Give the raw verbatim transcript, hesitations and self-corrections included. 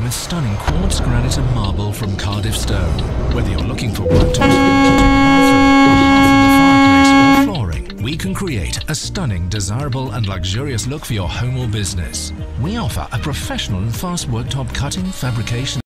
with stunning quartz, granite and marble from Cardiff Stone. Whether you're looking for worktops for your kitchen or bathroom, or half of the fireplace or flooring, we can create a stunning, desirable and luxurious look for your home or business. We offer a professional and fast worktop cutting, fabrication